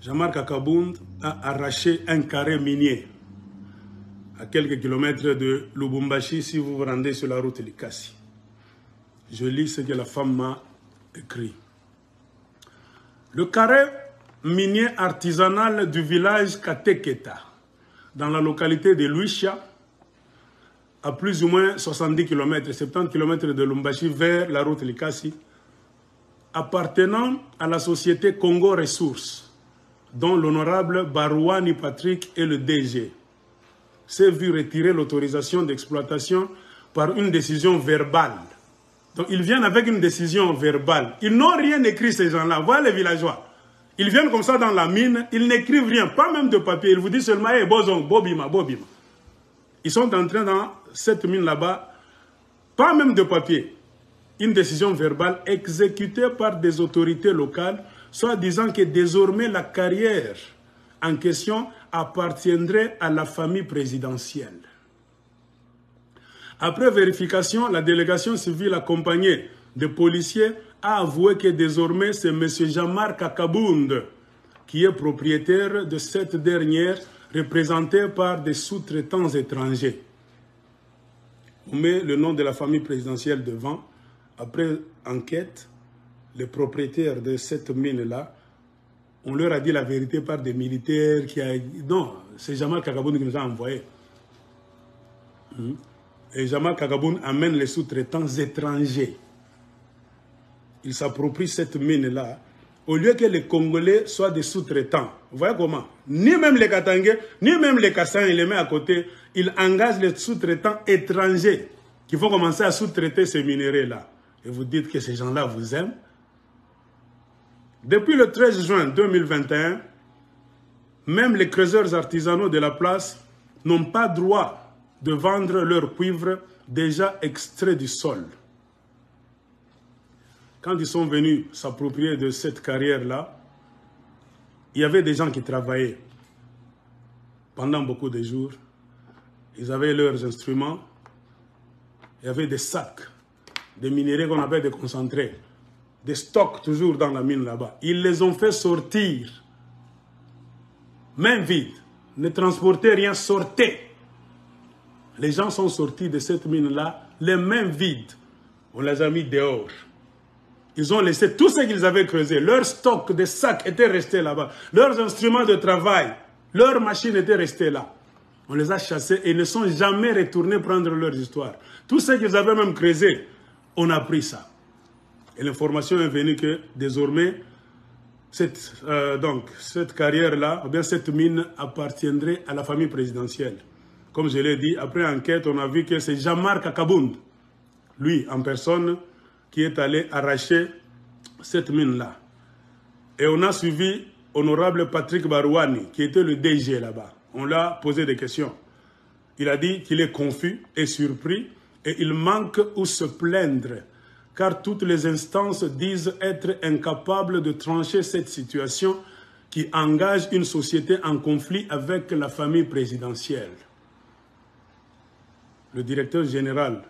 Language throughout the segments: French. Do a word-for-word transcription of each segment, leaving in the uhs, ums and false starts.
Jean-Marc Akabound a arraché un carré minier à quelques kilomètres de Lubumbashi si vous vous rendez sur la route Likasi. Je lis ce que la femme m'a écrit. Le carré minier artisanal du village Kateketa, dans la localité de Luisha, à plus ou moins soixante-dix kilomètres, soixante-dix kilomètres de Lubumbashi vers la route Likasi, appartenant à la société Congo Ressources, dont l'honorable Barouani Patrick est le D G, s'est vu retirer l'autorisation d'exploitation par une décision verbale. Donc ils viennent avec une décision verbale. Ils n'ont rien écrit, ces gens-là. Voilà les villageois. Ils viennent comme ça dans la mine, ils n'écrivent rien, pas même de papier. Ils vous disent seulement, hey, bozon, bobima, bobima. Ils sont en train dans cette mine là-bas, pas même de papier. Une décision verbale exécutée par des autorités locales, soit disant que désormais la carrière en question appartiendrait à la famille présidentielle. Après vérification, la délégation civile accompagnée de policiers a avoué que désormais c'est M. Jean-Marc Akabound qui est propriétaire de cette dernière, représentée par des sous-traitants étrangers. On met le nom de la famille présidentielle devant. Après enquête, les propriétaires de cette mine-là, on leur a dit la vérité par des militaires qui a... Non, c'est Jean-Marc Akabound qui nous a envoyés. Et Jean-Marc Akabound amène les sous-traitants étrangers. Il s'approprie cette mine-là. Au lieu que les Congolais soient des sous-traitants. Vous voyez comment? Ni même les Katangais, ni même les Kassans, il les met à côté. Il engage les sous-traitants étrangers qui vont commencer à sous-traiter ces minéraux-là. Et vous dites que ces gens-là vous aiment. Depuis le treize juin deux mille vingt et un, même les creuseurs artisanaux de la place n'ont pas droit de vendre leurs cuivres déjà extraits du sol. Quand ils sont venus s'approprier de cette carrière-là, il y avait des gens qui travaillaient pendant beaucoup de jours. Ils avaient leurs instruments. Il y avait des sacs, des minéraux qu'on appelle des concentrés, des stocks toujours dans la mine là-bas. Ils les ont fait sortir, main vide. Ne transportez rien, sortez. Les gens sont sortis de cette mine-là, les mains vides. On les a mis dehors. Ils ont laissé tout ce qu'ils avaient creusé. Leur stock de sacs était resté là-bas. Leurs instruments de travail, leurs machines étaient restées là. On les a chassés et ils ne sont jamais retournés prendre leur histoire. Tout ce qu'ils avaient même creusé, on a pris ça. Et l'information est venue que désormais, cette, euh, donc, cette carrière-là, ou bien cette mine appartiendrait à la famille présidentielle. Comme je l'ai dit, après enquête, on a vu que c'est Jean-Marc Akabound, lui en personne, qui est allé arracher cette mine-là. Et on a suivi honorable Patrick Barouani, qui était le D G là-bas. On l'a posé des questions. Il a dit qu'il est confus et surpris et il manque où se plaindre, car toutes les instances disent être incapables de trancher cette situation qui engage une société en conflit avec la famille présidentielle. Le directeur général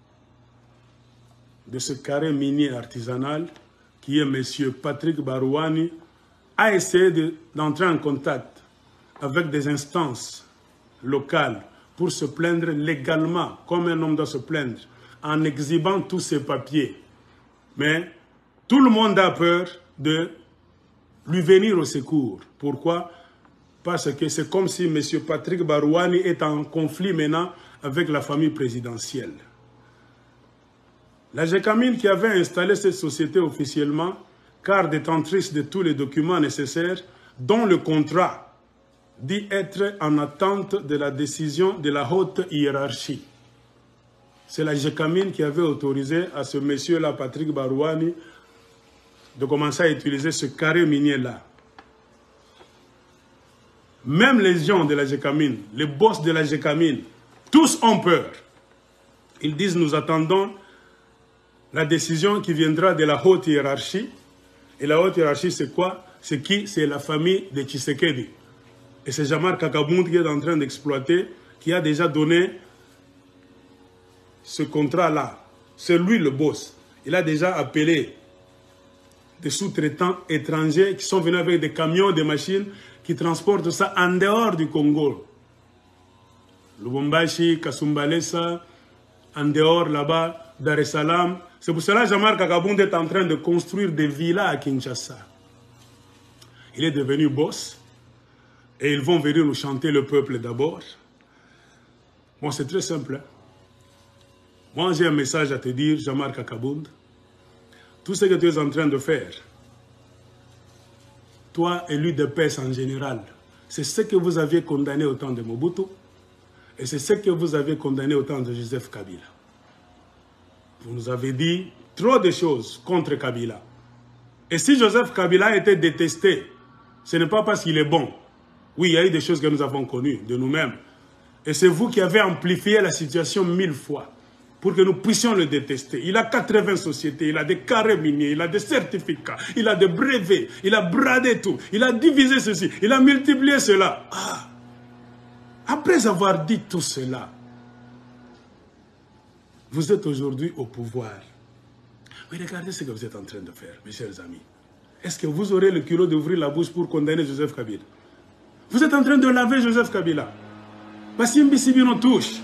de ce carré minier artisanal, qui est M. Patrick Barouani, a essayé d'entrer en contact avec des instances locales pour se plaindre légalement, comme un homme doit se plaindre, en exhibant tous ses papiers. Mais tout le monde a peur de lui venir au secours. Pourquoi? Parce que c'est comme si M. Patrick Barouani est en conflit maintenant avec la famille présidentielle. La Gécamine qui avait installé cette société officiellement, car détentrice de tous les documents nécessaires, dont le contrat, dit être en attente de la décision de la haute hiérarchie. C'est la Gécamine qui avait autorisé à ce monsieur-là, Patrick Barouani, de commencer à utiliser ce carré minier-là. Même les gens de la Gécamine, les boss de la Gécamine, tous ont peur. Ils disent, nous attendons la décision qui viendra de la haute hiérarchie. Et la haute hiérarchie, c'est quoi? C'est qui? C'est la famille de Tshisekedi. Et c'est Jean-Marc Akabound qui est en train d'exploiter, qui a déjà donné ce contrat-là. C'est lui le boss. Il a déjà appelé des sous-traitants étrangers qui sont venus avec des camions, des machines qui transportent ça en dehors du Congo. Lubumbashi, Kasumbalesa, en dehors là-bas, Dar es Salaam. C'est pour cela que Jean-Marc Akabound est en train de construire des villas à Kinshasa. Il est devenu boss et ils vont venir nous chanter le peuple d'abord. Bon, c'est très simple. Hein? Moi, j'ai un message à te dire, Jean-Marc Akabound. Tout ce que tu es en train de faire, toi et l'U D P S en général, c'est ce que vous aviez condamné au temps de Mobutu et c'est ce que vous avez condamné au temps de Joseph Kabila. Vous nous avez dit trop de choses contre Kabila. Et si Joseph Kabila a été détesté, ce n'est pas parce qu'il est bon. Oui, il y a eu des choses que nous avons connues de nous-mêmes. Et c'est vous qui avez amplifié la situation mille fois pour que nous puissions le détester. Il a quatre-vingts sociétés, il a des carrés miniers, il a des certificats, il a des brevets, il a bradé tout, il a divisé ceci, il a multiplié cela. Ah. Après avoir dit tout cela, vous êtes aujourd'hui au pouvoir. Mais regardez ce que vous êtes en train de faire, mes chers amis. Est-ce que vous aurez le culot d'ouvrir la bouche pour condamner Joseph Kabila? Vous êtes en train de laver Joseph Kabila. Bassimbi Sibino touche.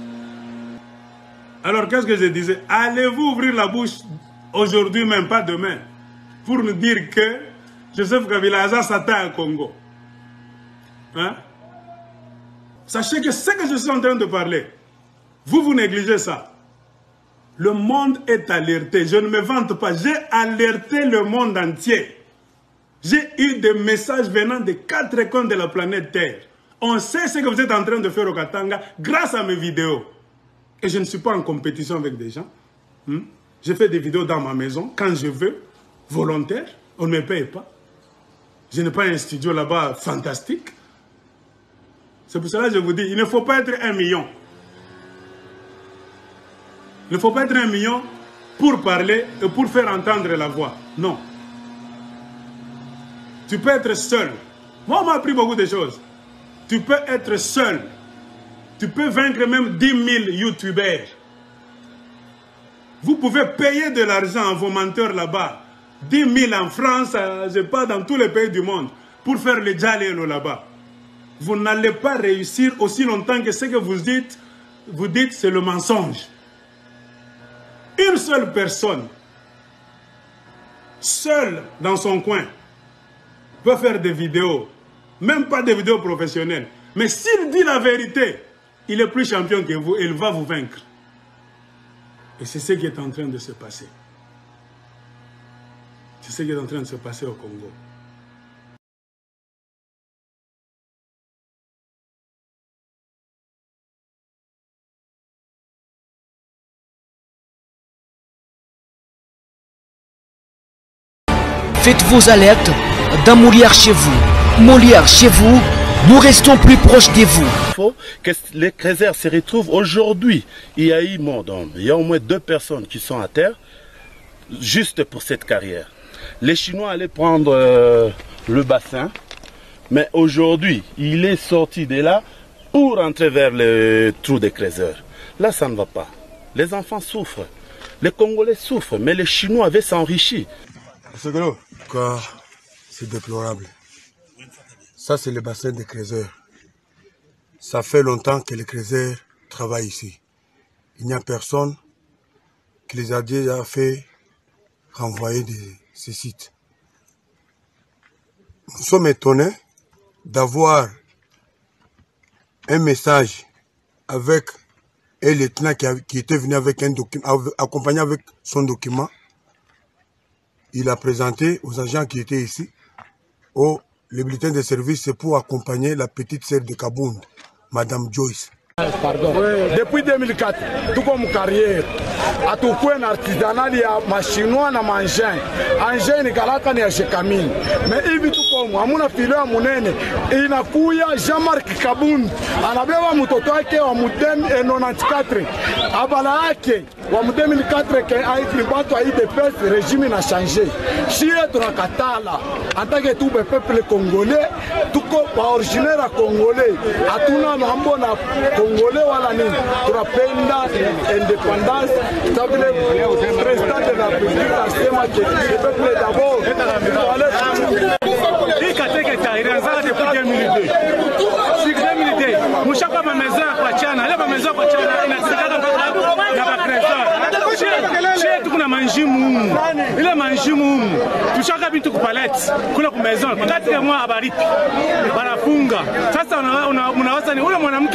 Alors qu'est-ce que je disais? Allez-vous ouvrir la bouche aujourd'hui même, pas demain, pour nous dire que Joseph Kabila a Satan au Congo? Hein? Sachez que ce que je suis en train de parler, vous, vous négligez ça. Le monde est alerté. Je ne me vante pas. J'ai alerté le monde entier. J'ai eu des messages venant des quatre coins de la planète Terre. On sait ce que vous êtes en train de faire au Katanga grâce à mes vidéos. Et je ne suis pas en compétition avec des gens. Hmm? Je fais des vidéos dans ma maison, quand je veux, volontaire. On ne me paye pas. Je n'ai pas un studio là-bas fantastique. C'est pour cela que je vous dis, il ne faut pas être un million. Il ne faut pas être un million pour parler et pour faire entendre la voix. Non. Tu peux être seul. Moi, on m'a appris beaucoup de choses. Tu peux être seul. Tu peux vaincre même dix mille youtubeurs. Vous pouvez payer de l'argent à vos menteurs là-bas. dix mille en France, je ne sais pas, dans tous les pays du monde, pour faire le djalelo là-bas. Vous n'allez pas réussir aussi longtemps que ce que vous dites, vous dites c'est le mensonge. Une seule personne, seule dans son coin, peut faire des vidéos, même pas des vidéos professionnelles. Mais s'il dit la vérité, il est plus champion que vous et il va vous vaincre. Et c'est ce qui est en train de se passer. C'est ce qui est en train de se passer au Congo. Faites vos alertes dans Molière chez vous. Molière chez vous, nous restons plus proches de vous. Il faut que les Crézers se retrouvent aujourd'hui. Il y a eu mort d'homme. Il y a au moins deux personnes qui sont à terre juste pour cette carrière. Les Chinois allaient prendre euh, le bassin, mais aujourd'hui, il est sorti de là pour entrer vers le trou des Crézers. Là, ça ne va pas. Les enfants souffrent. Les Congolais souffrent, mais les Chinois avaient s'enrichi. C'est déplorable. Ça, c'est le bassin des Crézers. Ça fait longtemps que les Crézers travaillent ici. Il n'y a personne qui les a déjà fait renvoyer de ces sites. Nous sommes étonnés d'avoir un message avec un lieutenant qui, a, qui était venu avec un document, accompagné avec son document. Il a présenté aux agents qui étaient ici, au le bulletin de service, c'est pour accompagner la petite sœur de Kabound, Madame Joyce. Pardon. Oui. Depuis deux mille quatre, tout comme carrière, à tout point artisanal, il y a machinois na mangin. Engin ni galaka ni achekamini. Mais hivi tout comme amuna filo ya munene, inakuya Jean-Marc Kabound, anabeba mtoto wake wa mudem quatre abala yake wa deux mille quatre ke aikibato a I D P S régime na changé. Chie tunakatala en tant que tout le peuple congolais tuko ba originaire congolais, hatuna mambo na congolais wala nini, tunapenda independence. Tabile president de la République asema que le peuple d'abord. Hii katika ilianza depuis deux mille deux. Si deux mille deux, mshaka mameza kwa chana, ile mameza kwa chana inasikaka mpaka na ba trésor. Chez tuko na manjimu. Ile manjimu tushaka bitu kupalette. Kuna ku maison, quatre mois abaripi. Banafunga. Sasa unawaza ni ule mwanamke.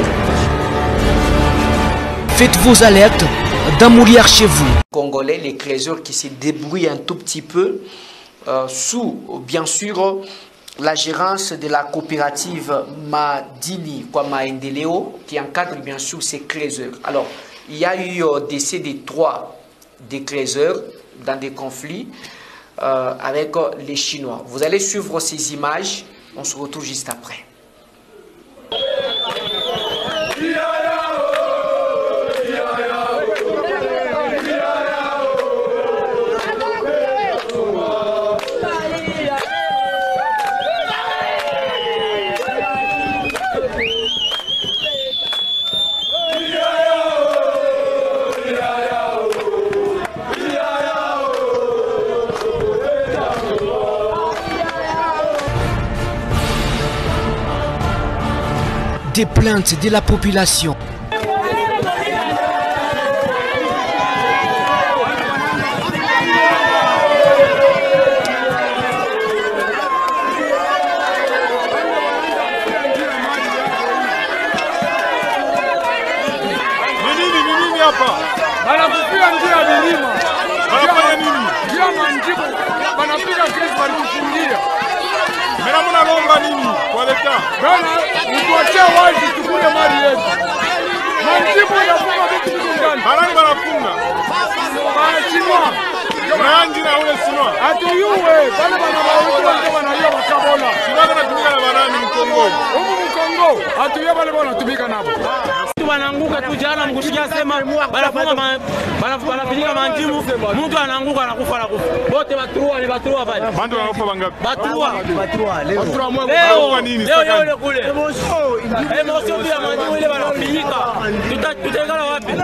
Faites vos alertes dans Moulière chez vous. Congolais, les trésors qui se débrouillent un tout petit peu euh, sous, bien sûr, la gérance de la coopérative Madini kwa Maendeleo qui encadre bien sûr ces trésors. Alors, il y a eu euh, décès de trois des trésors dans des conflits euh, avec euh, les Chinois. Vous allez suivre ces images, on se retrouve juste après. Des plaintes de la population. Wanakupia njia milima. Wanafanya nini? Njia manjibu. Wanapiga kesi walikufungia. Mena mnalomba nini kwa leta? Bana, mtuachie wazi tukule mali yetu. Manjibu inafunga vitu ndani. Barani wanafunga. Bana Chinwa. Mranji na ule Chinwa. Atuyuwe, bana bana wauti wale wanaiyo wakabona. Chinwa anatumika na barani Mkongo. Huko Mkongo, atuyuwe wale wanatumika nabo. Wanaanguka tu jana mkusikia sema banafunga banapiga manjimu, mtu anaanguka anakufa na kufa. Wote batrua ni batrua pale. Bandu wanakufa bangapi? Batrua. Batrua leo. Batrua mwa kwa nini sasa? Leo leo kule. Emotion ya manjimu ile banapiga. Tutakala wapi?